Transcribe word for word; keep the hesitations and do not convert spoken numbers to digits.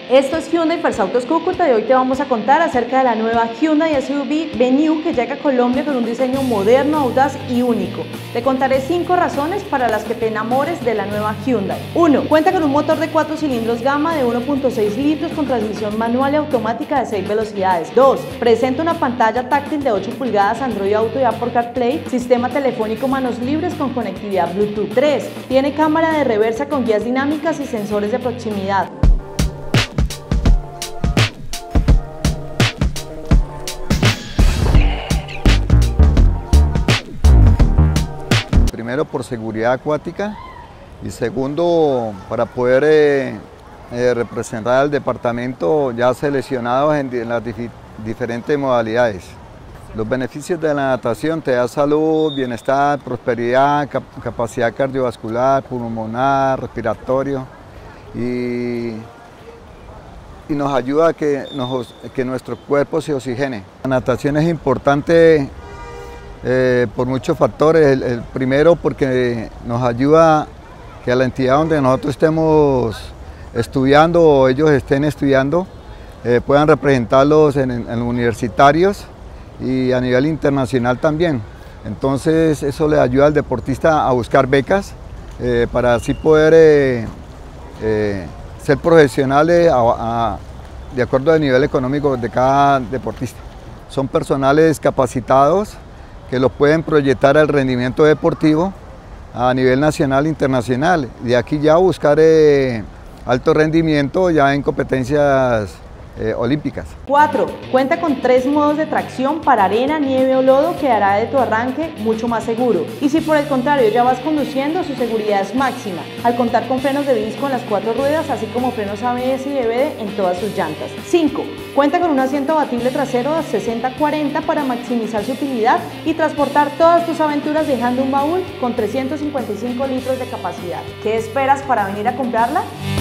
Esto es Hyundai First Autos Cúcuta y hoy te vamos a contar acerca de la nueva Hyundai S U V Venue que llega a Colombia con un diseño moderno, audaz y único. Te contaré cinco razones para las que te enamores de la nueva Hyundai. uno. Cuenta con un motor de cuatro cilindros Gamma de uno punto seis litros con transmisión manual y automática de seis velocidades. dos. Presenta una pantalla táctil de ocho pulgadas, Android Auto y Apple CarPlay, sistema telefónico manos libres con conectividad Bluetooth. tres. Tiene cámara de reversa con guías dinámicas y sensores de proximidad. Primero por seguridad acuática y segundo para poder eh, eh, representar al departamento ya seleccionados en, en las dif diferentes modalidades. Los beneficios de la natación te da salud, bienestar, prosperidad, cap capacidad cardiovascular, pulmonar, respiratorio y, y nos ayuda a que, nos, que nuestro cuerpo se oxigene. La natación es importante Eh, por muchos factores. El, el primero porque nos ayuda que a la entidad donde nosotros estemos estudiando o ellos estén estudiando eh, puedan representarlos en, en universitarios y a nivel internacional también. Entonces eso le ayuda al deportista a buscar becas eh, para así poder eh, eh, ser profesionales a, a, de acuerdo al nivel económico de cada deportista. Son personales capacitados que lo pueden proyectar al rendimiento deportivo a nivel nacional e internacional. De aquí ya buscar eh, alto rendimiento ya en competencias eh, olímpicas. cuatro. Cuenta con tres modos de tracción para arena, nieve o lodo que hará de tu arranque mucho más seguro. Y si por el contrario ya vas conduciendo, su seguridad es máxima, al contar con frenos de disco en las cuatro ruedas, así como frenos A B S y D V D en todas sus llantas. cinco. Cuenta con un asiento abatible trasero de sesenta cuarenta para maximizar su utilidad y transportar todas tus aventuras dejando un baúl con trescientos cincuenta y cinco litros de capacidad. ¿Qué esperas para venir a comprarla?